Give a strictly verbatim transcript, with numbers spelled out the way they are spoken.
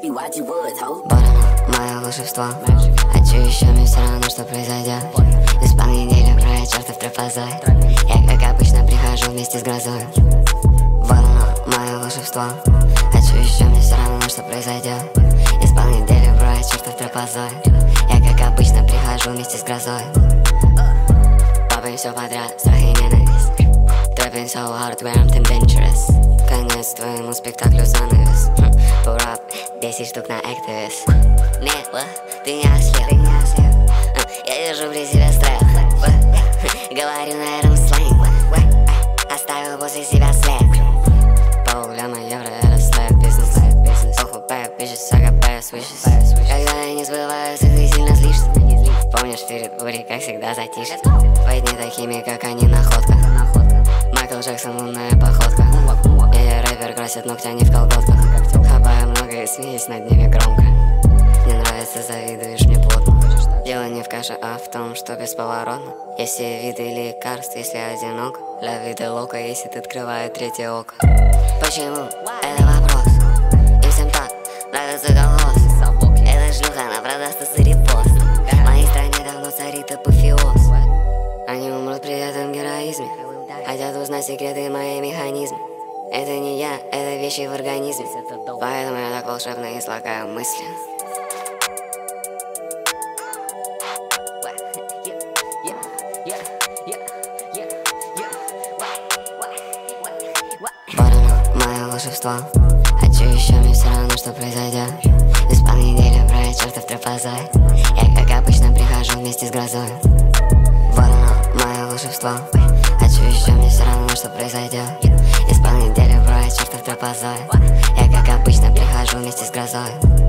Вот оно, мое волшебство. Хочу еще, мне все равно, что произойдет. Из понеделья про чертов тропозой. Я, как обычно, прихожу вместе с грозой. Вот оно, мое волшебство. Хочу еще, мне все равно, что произойдет. Из понеделья про чертов тропозой. Я, как обычно, прихожу вместе с грозой. Попаем все подряд, страх и ненависть. Trapping so hard where I'm too dangerous. Конец твоему спектаклю занавес. Пурап, десять штук на активис. Мило, ты не ослеп. Я держу при себе страх. Говорю на этом сленг. Оставил после себя след. Полграмма евро, это слэп бизнес. Похуй, bad bitches, I got bad switches. Когда они сбываются, ты сильно злишься. Помнишь перед бурей, как всегда затишье. Твои дни такими, как они, находка. Майкл Джексон, лунная походка. Я рэпер, красит ногти, они в колготках. Хапаю много и смеюсь над ними громко. Мне нравится, завидуешь мне плотно. Дело не в каше, а в том, что бесповоротно. Есть все виды лекарств, если одинок. Для вида лока, если ты открывает третье око. Почему? Это вопрос. Им всем так нравится колхоз. Эта шлюха, она продастся за репост. В моей стране давно царит апофеоз. Они умрут при этом героизме. Хотят узнать секреты моей механизмы. Это не я, это вещи в организме. Поэтому я так волшебно излагаю мысли. Вот оно, мое волшебство. Хочу еще, мне все равно, что произойдет. Из понеделья про чертов тропозой. Я, как обычно, прихожу вместе с грозой. Вот оно, мое волшебство. Хочу еще, мне все равно, что произойдет. Из понеделья про чертов тропозой. Я, как обычно, прихожу вместе с грозой.